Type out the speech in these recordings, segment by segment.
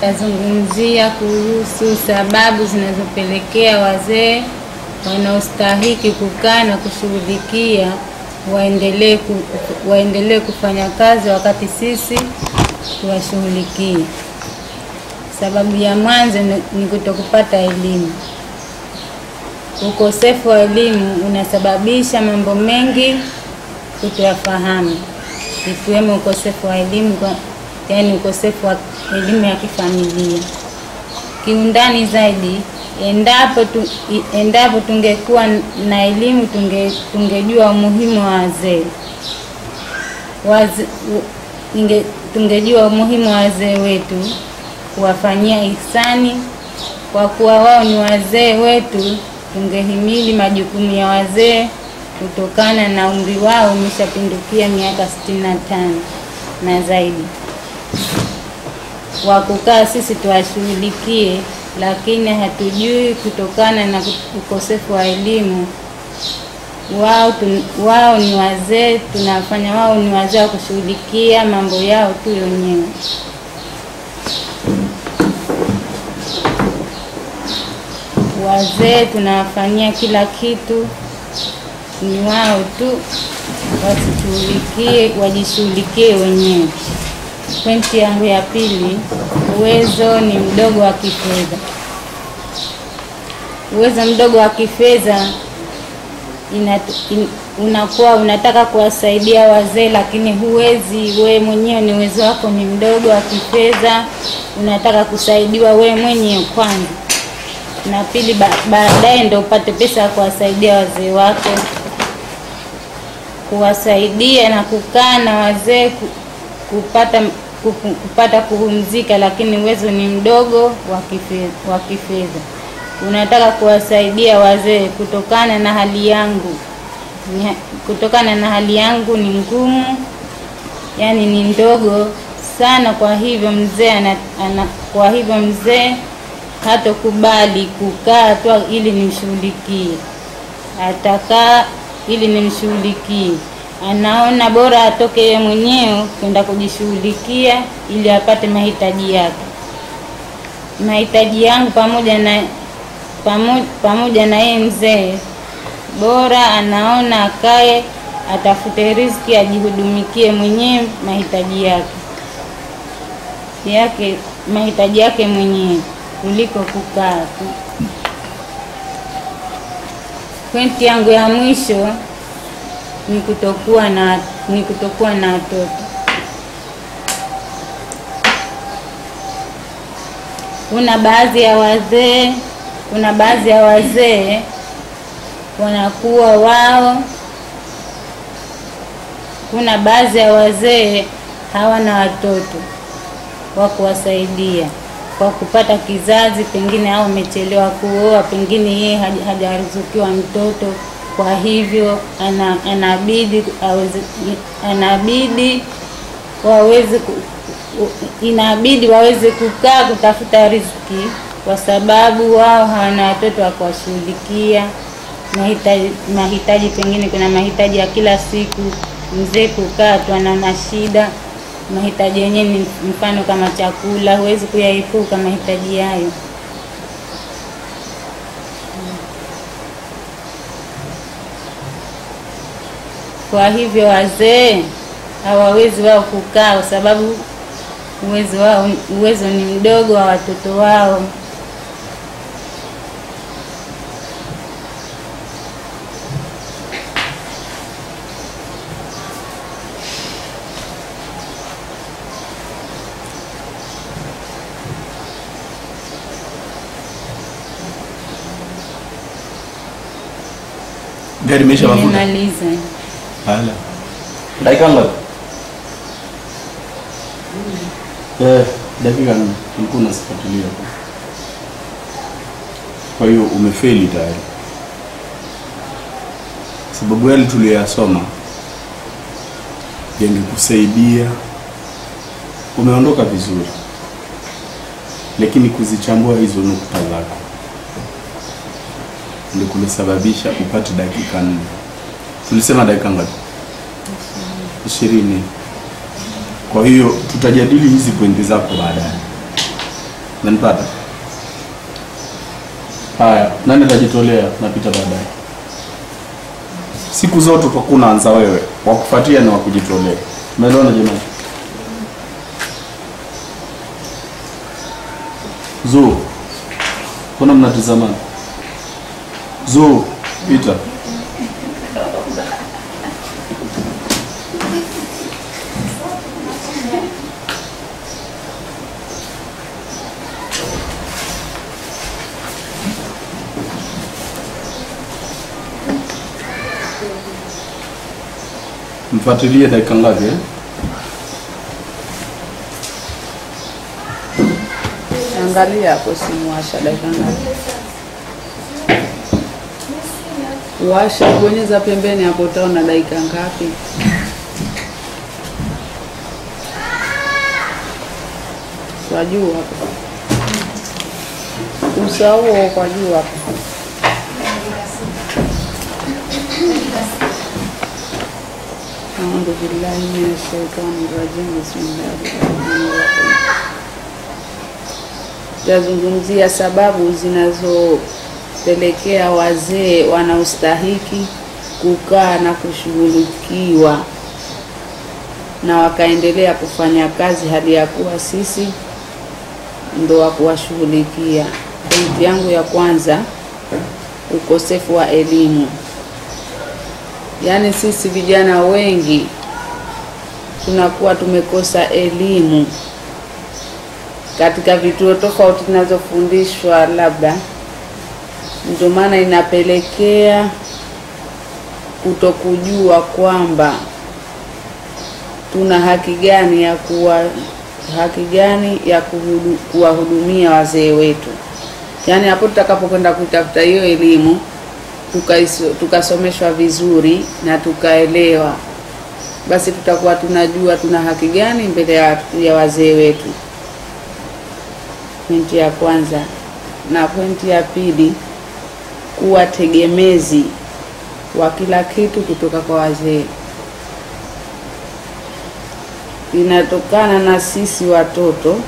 Nitazungumzia kuhusu sababu zinazopelekea wazee wanaostahili kukaa na kushughulikia waendelee kufanya kazi wakati sisi tuwashughulikie. Sababu ya mwanzo ni kutokupata elimu. Ukosefu wa elimu unasababisha mambo mengi kutoyafahamu, ikiwemo ukosefu wa elimu, yani ukosefu wa elimu ya kifamilia. Kiundani zaidi, endapo tungekuwa na elimu tungejua umuhimu wa wazee. Tungejua umuhimu wa wazee wetu, kuwafanyia ihsani. Kwa kuwa wao ni wazee wetu, tungehimili majukumu ya wazee kutokana na umri wao umeshapindukia miaka 65 na zaidi. Wakukaa sisi tuwashughulikie, lakini hatujui kutokana na ukosefu wa elimu. Wao ni wazee, tunafanya wao ni wazee wa kushughulikia mambo yao tu wenyewe. Wazee tunawafanyia kila kitu, ni wao tu wajishughulikie wenyewe. Pointi yangu ya pili, uwezo ni mdogo wa kifedha. Uwezo mdogo wa kifedha unakuwa unataka kuwasaidia wazee, lakini huwezi. We mwenyewe ni uwezo wako ni mdogo wa kifedha, unataka kusaidiwa we mwenyewe kwanza, na pili baadaye ndio upate pesa ya kuwasaidia wazee wako. Kuwasaidia na kukaa na wazee kupata kupumzika, lakini uwezo ni mdogo wa kifedha. Unataka kuwasaidia wazee kutokana na hali yangu ni ngumu, yani ni ndogo sana. Kwa hivyo mzee hatokubali kukaa tu ili nimshughulikie, atakaa ili nimshughulikie. Anaona bora atoke yeye mwenyewe kwenda kujishughulikia ili apate mahitaji yake. Mahitaji yangu pamoja na yeye mzee, bora anaona akae atafute riziki ajihudumikie mwenyewe mahitaji yake mwenyewe kuliko kukaa tu. Pointi yangu ya mwisho ni kutokuwa na watoto. Kuna baadhi ya wazee wanakuwa wao, kuna baadhi ya wazee hawana watoto wa kuwasaidia kwa kupata kizazi, pengine au amechelewa kuoa, pengine yeye hajaruzukiwa mtoto. Kwa hivyo inabidi waweze kukaa kutafuta riziki, kwa sababu wao hawana watoto wa kuwashughulikia mahitaji. Pengine kuna mahitaji ya kila siku, mzee kukaa tu anaona shida. Mahitaji yenyewe ni mfano kama chakula, huwezi kuyaepuka mahitaji hayo. Kwa hivyo wazee hawawezi wao kukaa, kwa sababu uwezo ni mdogo wa watoto wao. Gari mesha mafuta. Nimemaliza. Hala. Dakika ngapi? Dakika nilikuwa nasifuatilia. Kwa hiyo umefeli tayari. Sababu yale tuliyosoma yangekusaidia, umeondoka vizuri. Lakini kuzichambua hizo nukta zako ndio kulisababisha upate dakika 4. Tulisema dakika ngapi? 20. Kwa hiyo tutajadili hizi pointi zako baadaye. Unanipata? Haya, nani atajitolea napita baadaye. Siku zote utakuwa unaanza wewe, wakufuatia na wakujitolea. Umeelewana jamani? Zo. Kuna mnatazama? Zo, pita. Mfuatilie dakika ngapi Angalia hapo simu washa dakika ngapi. Washa bonyeza pembeni hapo utaona dakika ngapi. Kwa juu hapo. Usahau kwa juu hapo. A'udhu billahi minash shaitani rajim. Bismillahirrahmanirrahim. Tazungumzia sababu zinazopelekea wazee wanaostahiki kukaa na kushughulikiwa na wakaendelea kufanya kazi hali ya kuwa sisi ndo wa kuwashughulikia. Pointi yangu ya kwanza, ukosefu wa elimu. Yaani sisi vijana wengi tunakuwa tumekosa elimu katika vituo tofauti tunazofundishwa, labda ndio maana inapelekea kutokujua kwamba tuna haki gani ya kuwahudumia wazee wetu. Yaani hapo tutakapokwenda kutafuta hiyo elimu, tukasomeshwa vizuri na tukaelewa, basi tutakuwa tunajua tuna haki gani mbele ya wazee wetu. Pointi ya kwanza. Na pointi ya pili, kuwa tegemezi wa kila kitu kutoka kwa wazee. Inatokana na sisi watoto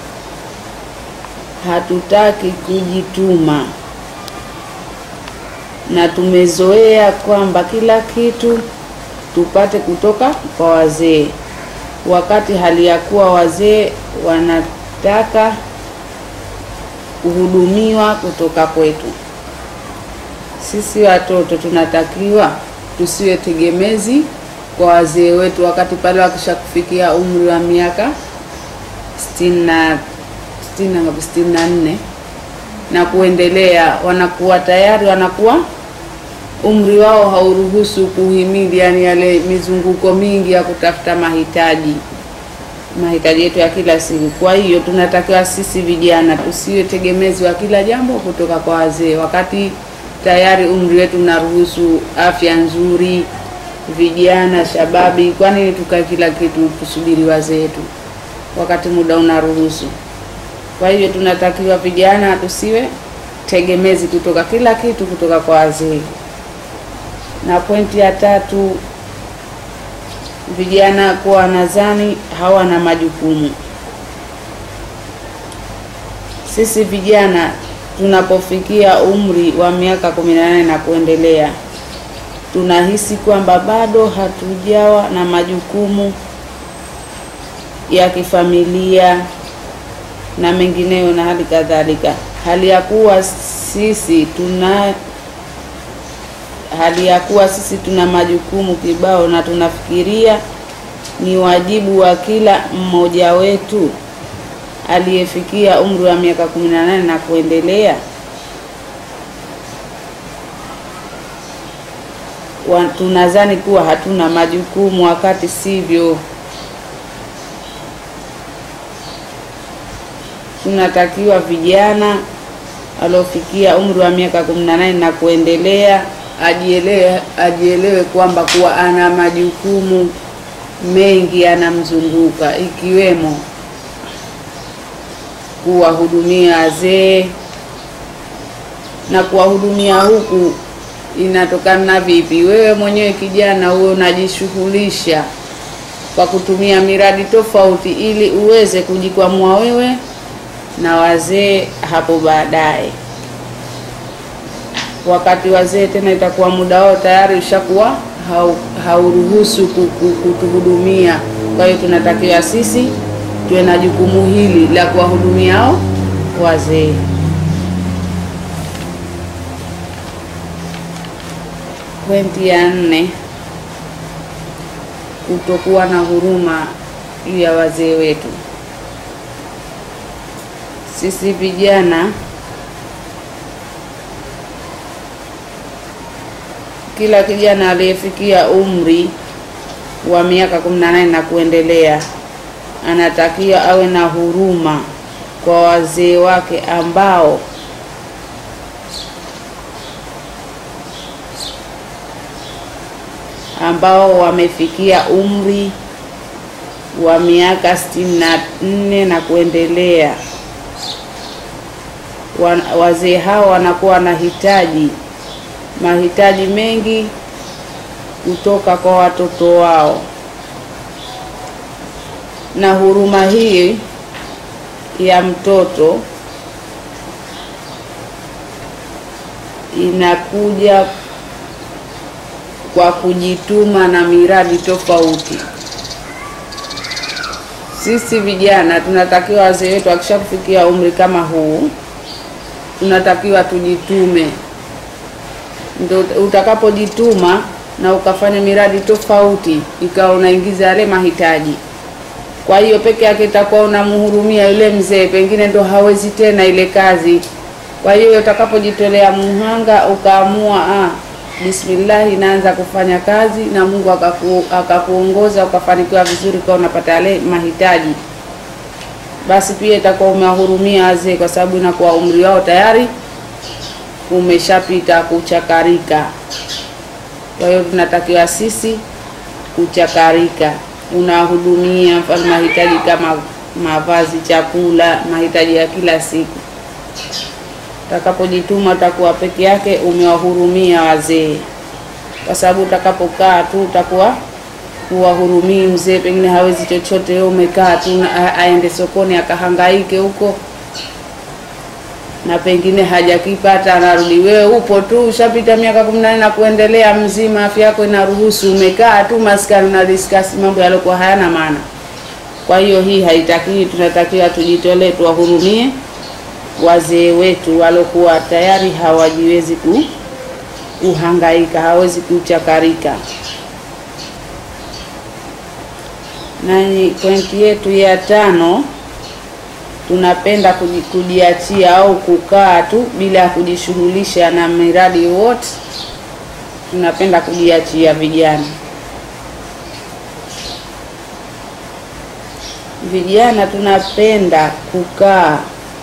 hatutaki kujituma na tumezoea kwamba kila kitu tupate kutoka kwa wazee, wakati hali ya kuwa wazee wanataka kuhudumiwa kutoka kwetu. Sisi watoto tunatakiwa tusiwe tegemezi kwa wazee wetu, wakati pale wakishakufikia umri wa miaka 64 na kuendelea, wanakuwa tayari, wanakuwa umri wao hauruhusu kuhimili yani yale mizunguko mingi ya kutafuta mahitaji yetu ya kila siku. Kwa hiyo tunatakiwa sisi vijana tusiwe tegemezi wa kila jambo kutoka kwa wazee, wakati tayari umri wetu unaruhusu afya nzuri, vijana shababi. Kwa nini tukae kila kitu tusubiri wazee wetu wakati muda unaruhusu? Kwa hiyo tunatakiwa vijana tusiwe tegemezi kutoka kila kitu kutoka kwa wazee. Na pointi ya tatu, vijana kwa nadhani hawana majukumu. Sisi vijana tunapofikia umri wa miaka 18 na kuendelea, tunahisi kwamba bado hatujawa na majukumu ya kifamilia na mengineyo na hali kadhalika, hali ya kuwa sisi tuna majukumu kibao, na tunafikiria ni wajibu wa kila mmoja wetu aliyefikia umri wa miaka 18 na kuendelea tunadhani kuwa hatuna majukumu, wakati sivyo. Tunatakiwa vijana aliofikia umri wa miaka 18 na kuendelea ajielewe kwamba kuwa ana majukumu mengi yanamzunguka, ikiwemo kuwahudumia wazee. Na kuwahudumia huku inatokana vipi? Wewe mwenyewe kijana uwe unajishughulisha kwa kutumia miradi tofauti ili uweze kujikwamua wewe na wazee hapo baadaye. Wakati wazee tena itakuwa muda wao tayari ushakuwa hauruhusu kutuhudumia. Kwa hiyo tunatakiwa sisi tuwe na jukumu hili la kuwahudumia hao wazee. Pointi ya 4, kutokuwa na huruma juu ya wazee wetu. Sisi vijana, kila kijana aliyefikia umri wa miaka 18 na kuendelea anatakiwa awe na huruma kwa wazee wake ambao wamefikia umri wa miaka 64 na kuendelea. Wazee hao wanakuwa na mahitaji mengi kutoka kwa watoto wao, na huruma hii ya mtoto inakuja kwa kujituma na miradi tofauti. Sisi vijana tunatakiwa, wazee wetu wakishafikia umri kama huu, tunatakiwa tujitume. Ndio utakapojituma na ukafanya miradi tofauti, ikawa unaingiza yale mahitaji. Kwa hiyo peke yake itakuwa unamhurumia yule mzee, pengine ndo hawezi tena ile kazi. Kwa hiyo utakapojitolea muhanga, ukaamua bismillah, inaanza kufanya kazi, na Mungu akakuongoza ukafanikiwa vizuri, kwa unapata yale mahitaji, basi pia itakuwa umewahurumia wazee, kwa sababu inakuwa umri wao tayari umeshapita kuchakarika. Kwa hiyo tunatakiwa sisi kuchakarika, unahudumia mfano mahitaji kama mavazi, chakula, mahitaji ya kila siku. Utakapojituma utakuwa peke yake umewahurumia wazee, kwa sababu utakapokaa tu utakuwa huwahurumii mzee, pengine hawezi chochote, wewe umekaa tu, aende sokoni akahangaike huko na pengine hajakipata, anarudi. Wewe upo tu, ushapita miaka 18 na kuendelea, mzima, afya yako inaruhusu, umekaa tu maskani na discuss mambo yaliokuwa hayana maana. Kwa hiyo hii haitakiwi. Tunatakiwa tujitolee, tuwahurumie wazee wetu walokuwa tayari hawajiwezi kuhangaika, hawezi kuchakarika. Na pointi yetu ya 5, tunapenda kujiachia au kukaa tu bila ya kujishughulisha na miradi wote. Tunapenda kujiachia vijana tunapenda kukaa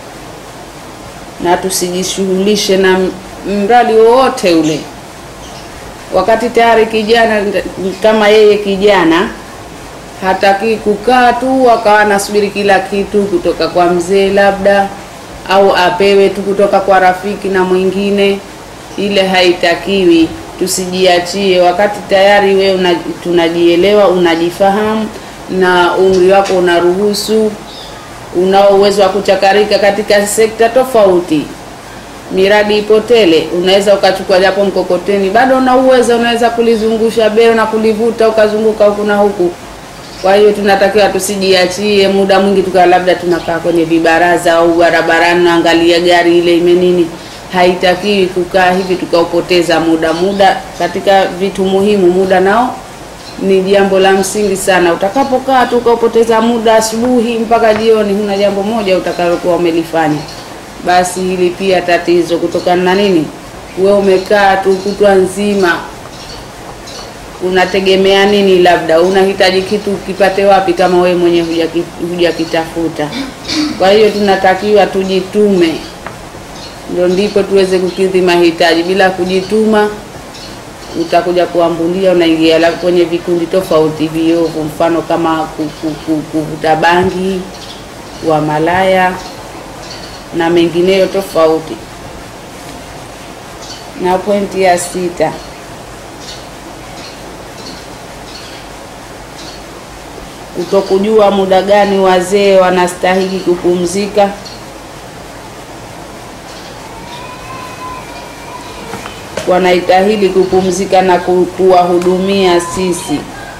na tusijishughulishe na mradi wote ule. Wakati tayari kijana kama yeye kijana hataki kukaa tu akawa anasubiri kila kitu kutoka kwa mzee labda, au apewe tu kutoka kwa rafiki na mwingine. Ile haitakiwi. Tusijiachie wakati tayari wewe tunajielewa, unajifahamu na umri wako unaruhusu, unao uwezo wa kuchakarika katika sekta tofauti. Miradi ipotele, unaweza ukachukua japo mkokoteni, bado una uwezo, unaweza kulizungusha beo na kulivuta ukazunguka huku na huku. Kwa hiyo tunatakiwa tusijiachie muda mwingi tukawa labda tunakaa kwenye vibaraza au barabarani naangalia gari ile imenini. Haitakiwi kukaa hivi tukaupoteza muda katika vitu muhimu. Muda nao ni jambo la msingi sana. Utakapokaa tu ukaupoteza muda asubuhi mpaka jioni, huna jambo moja utakalokuwa umelifanya, basi hili pia tatizo. Kutokana na nini? Wewe umekaa tu kutwa nzima, unategemea nini? Labda unahitaji kitu kipate wapi kama wewe mwenyewe hujakitafuta? Kwa hiyo tunatakiwa tujitume, ndio ndipo tuweze kukidhi mahitaji. Bila kujituma utakuja kuambulia, unaingia kwenye vikundi tofauti viovu, mfano kama kuvuta bangi, wa malaya na mengineyo tofauti. Na pointi ya 6, kutokujua muda gani wazee wanastahili kupumzika wanahitaji kupumzika na kuwahudumia sisi.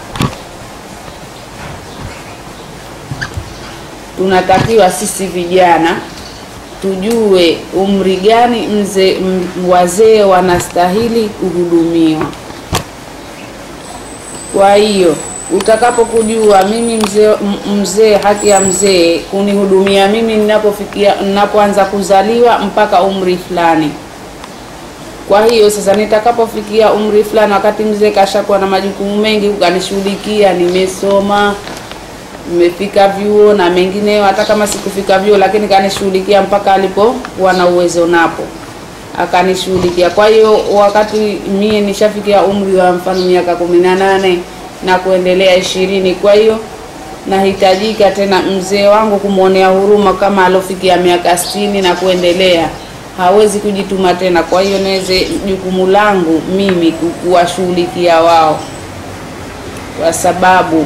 Tunatakiwa sisi vijana tujue umri gani wazee wanastahili kuhudumiwa. Kwa hiyo utakapokujua mimi mzee, haki ya mzee kunihudumia mimi ninapoanza kuzaliwa mpaka umri fulani. Kwa hiyo sasa nitakapofikia umri fulani, wakati mzee kashakuwa na majukumu mengi ukanishughulikia, nimesoma, nimefika vyuo na mengineyo, hata kama sikufika vyuo lakini kanishughulikia mpaka alipokuwa na uwezo napo akanishughulikia. Kwa hiyo wakati mimi nishafikia umri wa mfano miaka 18 na kuendelea 20, kwa hiyo nahitajika tena mzee wangu kumuonea huruma kama alofikia miaka 60 na kuendelea, hawezi kujituma tena. Kwa hiyo naweze jukumu langu mimi kuwashughulikia wao, kwa sababu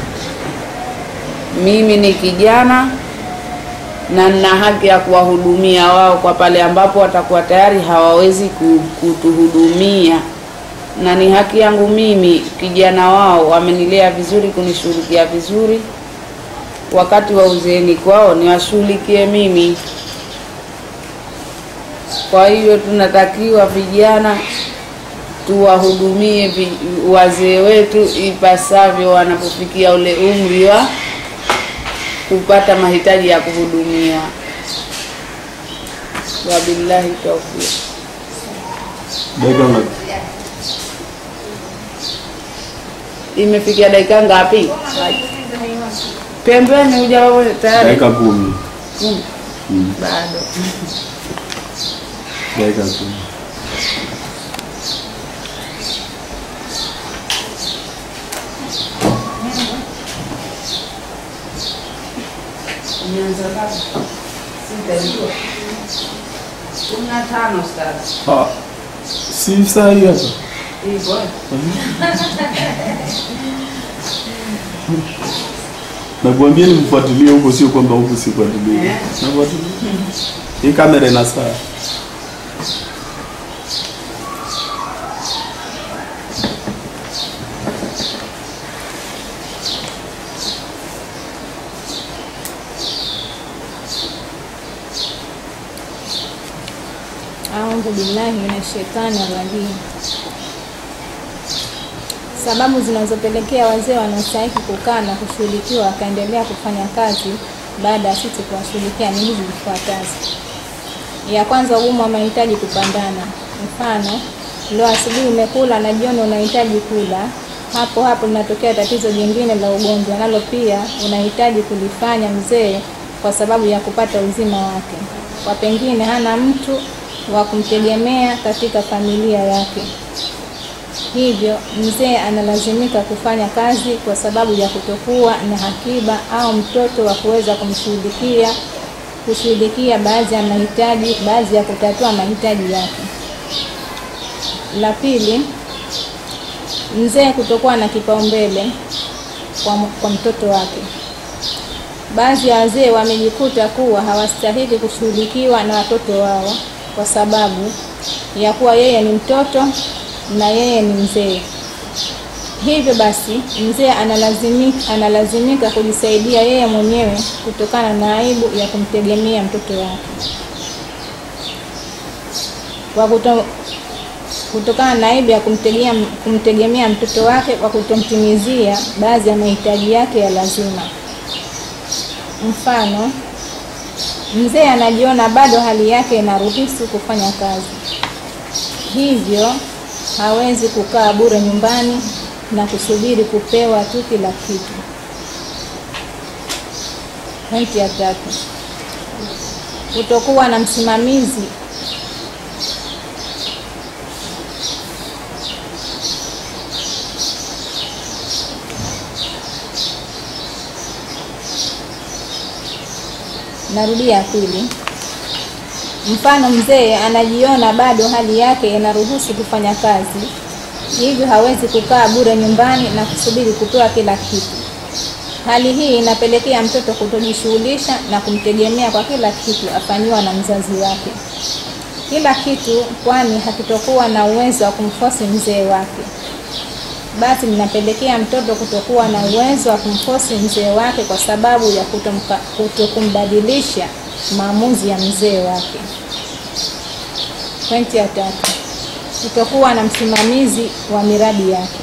mimi ni kijana na nina haki ya kuwahudumia wao kwa pale ambapo watakuwa tayari hawawezi kutuhudumia, na ni haki yangu mimi kijana wao, wamenilea vizuri, kunishughulikia vizuri. Wakati wa uzeeni kwao niwashughulikie mimi. Kwa hiyo tunatakiwa vijana tuwahudumie wazee wetu ipasavyo wanapofikia ule umri wa kupata mahitaji ya kuhudumiwa. Wabillahi tawfiq. Imefikia dakika ngapi? Pembeni hujawa tayari? Dakika 10. Bado. Dakika 10. Umeanza ngapi? Sitajua. 15 sasa. Ah. Si sahi hapa. Hivyo. Nakwambia nimfuatilie huko, sio kwamba huko sifuatilie. Nafuatilia. Hii kamera ina saa. A'udhu billahi minashaitani rajim. Sababu zinazopelekea wazee wanaostahili kukaa na kushughulikiwa wakaendelea kufanya kazi baada ya sisi kuwashughulikia ni hizi zifuatazo. Ya kwanza, ugumu wa mahitaji kupandana. Mfano, leo asubuhi umekula na jioni unahitaji kula, hapo linatokea tatizo jingine la ugonjwa, nalo pia unahitaji kulifanya mzee kwa sababu ya kupata uzima wake, kwa pengine hana mtu wa kumtegemea katika familia yake. Hivyo mzee analazimika kufanya kazi kwa sababu ya kutokuwa na hakiba au mtoto wa kuweza kushughulikia baadhi ya kutatua mahitaji yake. La pili, mzee kutokuwa na kipaumbele kwa mtoto wake. Baadhi ya wazee wamejikuta kuwa hawastahili kushughulikiwa na watoto wao kwa sababu ya kuwa yeye ni mtoto na yeye ni mzee. Hivyo basi mzee analazimika kujisaidia yeye mwenyewe kutokana na aibu ya kumtegemea mtoto wake. Kutokana na aibu ya kumtegemea mtoto wake kwa kutomtimizia baadhi ya mahitaji yake ya lazima. Mfano, mzee anajiona bado hali yake inaruhusu kufanya kazi, hivyo hawezi kukaa bure nyumbani na kusubiri kupewa tu kila kitu. Pointi ya tatu, kutokuwa na msimamizi Narudia pili. Mfano, mzee anajiona bado hali yake inaruhusu kufanya kazi, hivyo hawezi kukaa bure nyumbani na kusubiri kupewa kila kitu. Hali hii inapelekea mtoto kutojishughulisha na kumtegemea kwa kila kitu afanywa na mzazi wake. kila kitu, kwani hakitokuwa na uwezo wa kumforce mzee wake. Basi linapelekea mtoto kutokuwa na uwezo wa kumforce mzee wake kwa sababu ya kutokumbadilisha maamuzi ya mzee wake. Pointi ya 3, kutokuwa na msimamizi wa miradi yake.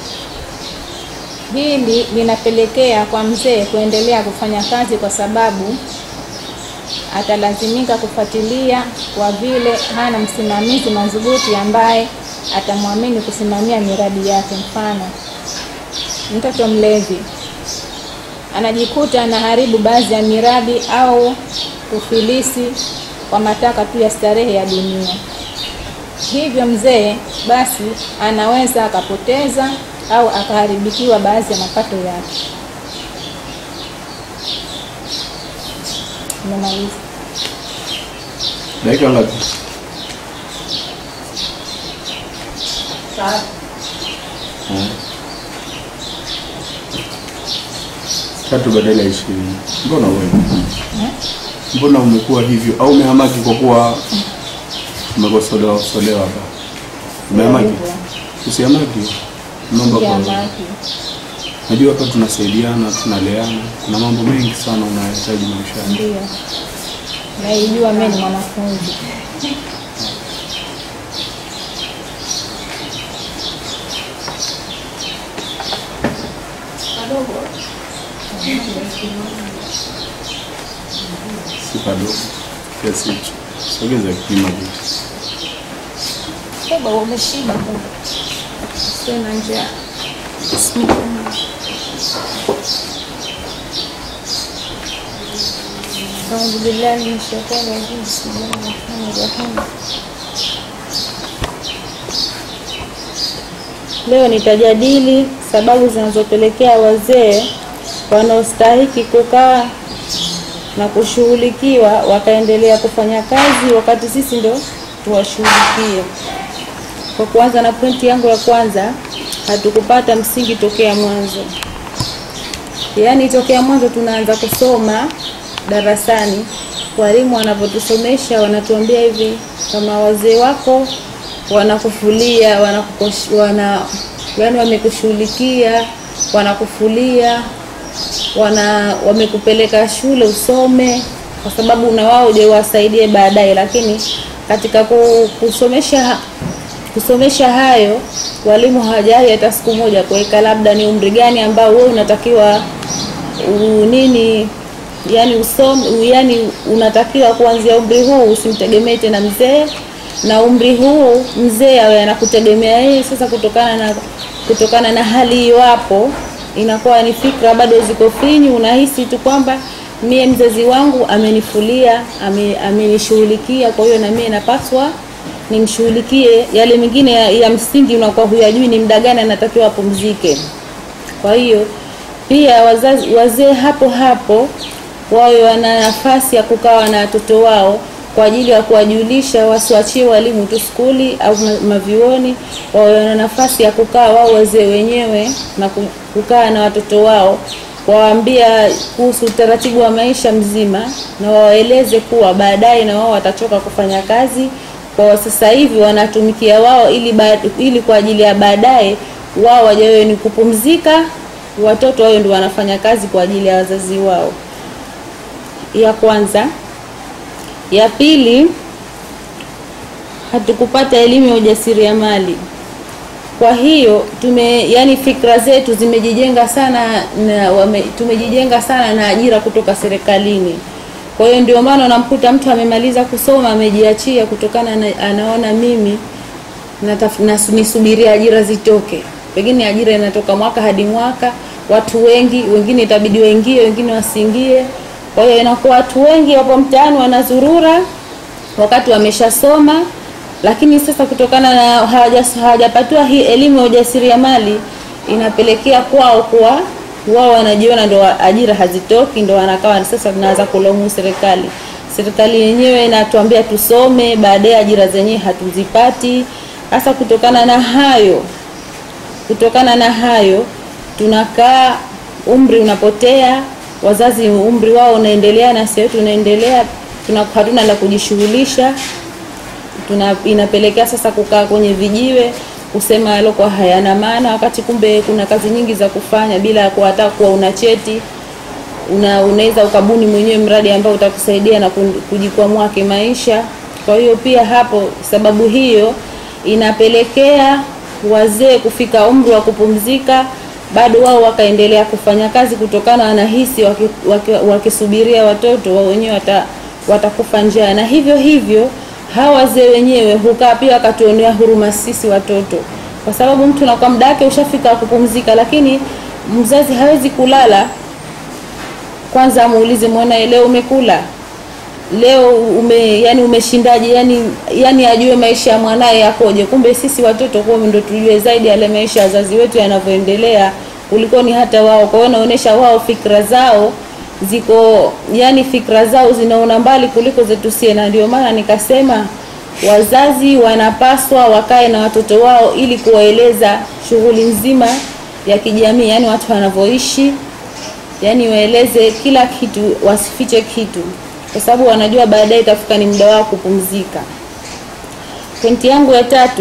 Hili linapelekea kwa mzee kuendelea kufanya kazi kwa sababu atalazimika kufuatilia, kwa vile hana msimamizi madhubuti ambaye atamwamini kusimamia miradi yake. Mfano, mtoto mlevi anajikuta anaharibu baadhi ya miradi au kufilisi kwa mataka tu ya starehe ya dunia. Hivyo mzee basi anaweza akapoteza au akaharibikiwa baadhi ya mapato yake. Nimaliza. Dakika ngapi? Tatu badala ya 20. Mbona wewe? Mbona umekuwa hivyo? Au umehamaki kwa kuwa umekosolewa hapa? Umehamaki? Usihamaki. Naomba kwa. Najua hapa tunasaidiana, tunaleana. Kuna mambo mengi sana unayohitaji maishani. Ndio. Naijua mimi ni mwanafunzi. Sipadogo. Kiasi hicho. Sogeza kipima hicho. Baba umeshiba baba. Sina njaa. A'udhu billahi minash shaitani rajim. Bismillahirrahmanirrahim. Leo nitajadili sababu zinazopelekea wazee wanaostahiki kukaa na kushughulikiwa wakaendelea kufanya kazi wakati sisi ndo tuwashughulikie. Kwa kuanza na pointi yangu ya kwanza, hatukupata msingi tokea mwanzo. Yaani tokea mwanzo tunaanza kusoma darasani, walimu wanapotusomesha wanatuambia hivi, kama wazee wako wanakufulia, yani wamekushughulikia, wanakufulia, wamekupeleka shule usome kwa sababu na wao je wasaidie baadaye. Lakini katika kusomesha hayo, walimu hawajali hata siku moja kuweka labda ni umri gani ambao wewe unatakiwa yani usome, yani unatakiwa kuanzia umri huu usimtegemee tena mzee, na umri huu mzee awe anakutegemea yeye. Sasa kutokana na hali hiyo, hapo inakuwa ni fikra bado ziko finyu. Unahisi tu kwamba mie mzazi wangu amenifulia, amenishughulikia, kwa hiyo na mie napaswa nimshughulikie. Yale mengine ya msingi unakuwa huyajui, ni muda gani anatakiwa apumzike. Kwa hiyo pia wazee hapo wawe wana nafasi ya kukaa na watoto wao kwa ajili ya kuwajulisha, wasiachie walimu tu skuli au mavioni. Wawe wana nafasi ya kukaa wao wazee wenyewe na kukaa na watoto wao, waambia kuhusu utaratibu wa maisha mzima, na waeleze kuwa baadaye na wao watachoka kufanya kazi. Kwa sasa hivi wanatumikia wao ili kwa ajili ya baadaye wao wajawe ni kupumzika, watoto wao ndio wanafanya kazi kwa ajili ya wazazi wao. Ya kwanza. Ya pili, hatukupata elimu ya ujasiriamali. Kwa hiyo yani fikra zetu zimejijenga sana tumejijenga sana na ajira kutoka serikalini. Kwa hiyo ndio maana unamkuta mtu amemaliza kusoma amejiachia kutokana na anaona mimi nisubiria ajira zitoke. Pengine ajira inatoka mwaka hadi mwaka, watu wengi, wengine itabidi waingie, wengine wasiingie. Kwa hiyo inakuwa watu wengi wapo mtaani wanazurura wakati wameshasoma, lakini sasa kutokana na hawajapatiwa hii elimu ya ujasiriamali, inapelekea kwao kuwa wao wanajiona ndo ajira hazitoki, ndo wanakaa sasa tunaanza kulaumu serikali. Serikali yenyewe inatuambia tusome, baadaye ajira zenyewe hatuzipati. Hasa kutokana na hayo tunakaa, umri unapotea, wazazi umri wao unaendelea na sisi tunaendelea, hatuna la kujishughulisha. inapelekea sasa kukaa kwenye vijiwe kusema yaloko hayana maana, wakati kumbe kuna kazi nyingi za kufanya bila hata kuwa una cheti. Unaweza ukabuni mwenyewe mradi ambao utakusaidia na kujikwamua kimaisha. Kwa hiyo pia hapo, sababu hiyo inapelekea wazee kufika umri wa kupumzika bado wao wakaendelea kufanya kazi, kutokana wanahisi wakisubiria watoto wao wenyewe watakufa njaa. Na hivyo hawa wazee wenyewe hukaa pia wakatuonea huruma sisi watoto, kwa sababu mtu na kwa muda wake ushafika kupumzika, lakini mzazi hawezi kulala. Kwanza muulize mwana, leo umekula? Leo umeshindaje? Yani ajue maisha ya mwanae yakoje. Kumbe sisi watoto kwa ndio tujue zaidi yale maisha ya wazazi wetu yanavyoendelea kuliko ni hata wao. Kwa hiyo naonesha wao fikra zao ziko, fikra zao zinaona mbali kuliko zetu sie, na ndio maana nikasema wazazi wanapaswa wakae na watoto wao ili kuwaeleza shughuli nzima ya kijamii, watu wanavyoishi, waeleze kila kitu, wasifiche kitu, kwa sababu wanajua baadaye itafika ni muda wao kupumzika. Pointi yangu ya 3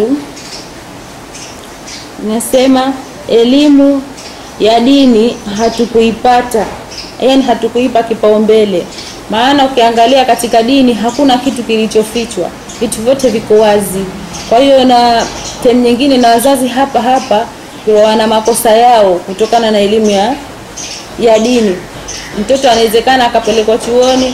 nasema elimu ya dini hatukuipata, hatukuipa kipaumbele. Maana ukiangalia katika dini hakuna kitu kilichofichwa, vitu vyote viko wazi. Kwa hiyo na tem nyingine na wazazi hapa wana makosa yao kutokana na elimu ya dini. Mtoto anawezekana akapelekwa chuoni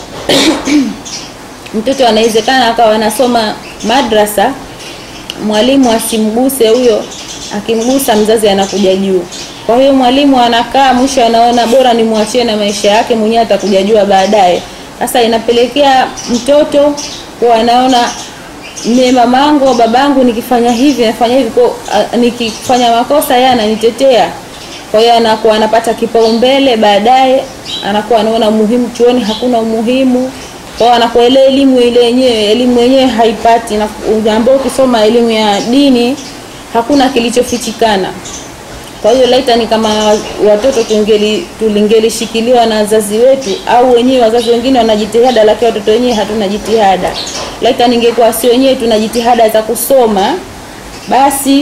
mtoto anawezekana akawa anasoma madrasa, mwalimu asimguse huyo, akimgusa mzazi anakuja juu. Kwa hiyo mwalimu anakaa mwisho anaona bora nimwachie na maisha yake mwenyewe, atakuja jua baadaye. Sasa inapelekea mtoto kwa anaona mamangu babangu nikifanya hivi nafanya hivi, kwa nikifanya makosa yeye ananitetea. Kwa hiyo anakuwa anapata kipaumbele, baadaye anakuwa anaona muhimu chuoni hakuna umuhimu. Kwa anakuwa ile elimu yenyewe haipati, na ambao ukisoma elimu ya dini hakuna kilichofichikana. Kwa hiyo laita ni kama watoto tulingelishikiliwa na wazazi wetu, au wenyewe wazazi wengine wanajitihada lakini watoto wenyewe hatuna jitihada. Laita ningekuwa si wenyewe tuna jitihada za kusoma, basi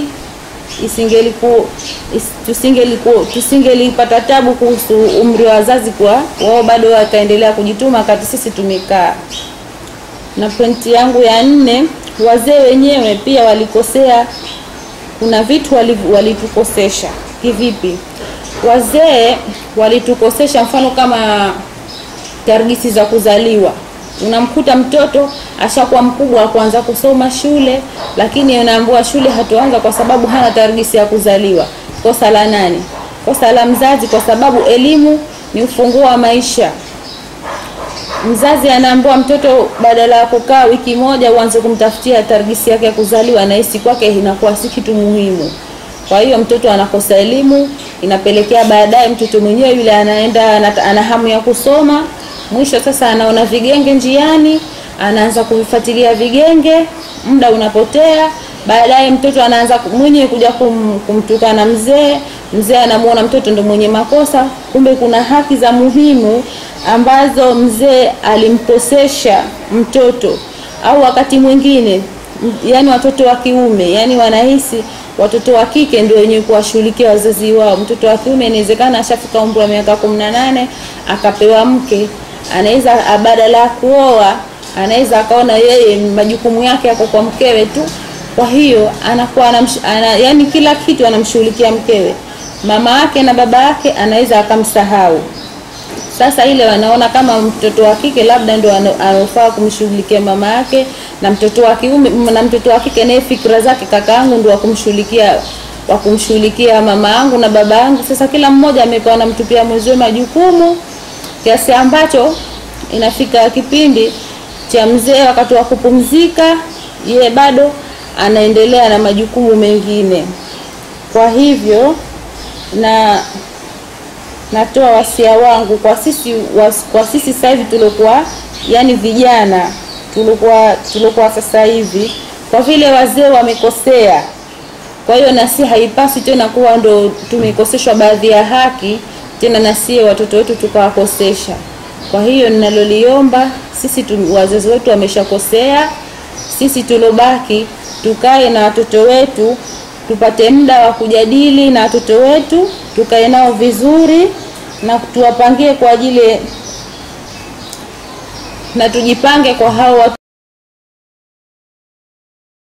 tusingelipata tabu kuhusu umri wa wazazi, kwa wao bado wataendelea kujituma kati sisi tumekaa. Na pointi yangu ya 4, wazee wenyewe pia walikosea. Kuna vitu walitukosesha. Kivipi? Wazee walitukosesha, mfano kama targisi za kuzaliwa. Unamkuta mtoto ashakuwa mkubwa kuanza kusoma shule, lakini unaambiwa shule hatoanza kwa sababu hana targisi ya kuzaliwa. Kosa la nani? Kosa la mzazi, kwa sababu elimu ni ufunguo wa maisha. Mzazi anaambiwa mtoto badala ya kukaa wiki moja uanze kumtafutia targisi yake ya kuzaliwa, na hisi kwake inakuwa si kitu muhimu. Kwa hiyo mtoto anakosa elimu, inapelekea baadaye mtoto mwenyewe yule anaenda ana hamu ya kusoma, mwisho sasa anaona vigenge njiani, anaanza kuvifuatilia vigenge, muda unapotea. Baadaye mtoto anaanza mwenyewe kuja kumtukana mzee anamuona mtoto ndo mwenye makosa, kumbe kuna haki za muhimu ambazo mzee alimkosesha mtoto. Au wakati mwingine watoto wa kiume wanahisi watoto wa kike ndio wenye kuwashughulikia wazazi wao. Mtoto wa kiume inawezekana ashafika umri wa miaka 18 akapewa mke, anaweza badala ya kuoa anaweza akaona yeye majukumu yake yako kwa mkewe tu. Kwa hiyo anakuwa kila kitu anamshughulikia mkewe. Mama yake na baba yake anaweza akamsahau. Sasa ile wanaona kama mtoto wa kike labda ndio anafaa kumshughulikia mama yake, na mtoto wa kiume na mtoto wa kike naye fikra zake kakaangu ndio kumshughulikia mama yangu na baba yangu. Sasa kila mmoja amepewa na mtupia mwenziwe majukumu, kiasi ambacho inafika kipindi cha mzee wakati wa kupumzika yeye bado anaendelea na majukumu mengine. Kwa hivyo natoa wasia wangu kwa sisi sasa hivi tulikuwa vijana tulikuwa sasa hivi, kwa vile wazee wamekosea. Kwa hiyo nasi haipaswi tena kuwa ndo tumekoseshwa baadhi ya haki tena nasi watoto wetu tukawakosesha. Kwa hiyo ninaloliomba, sisi wazazi wetu wameshakosea, sisi tulobaki tukae na watoto wetu, tupate muda wa kujadili na watoto wetu, tukae nao vizuri na tuwapangie kwa ajili na tujipange kwa hao watu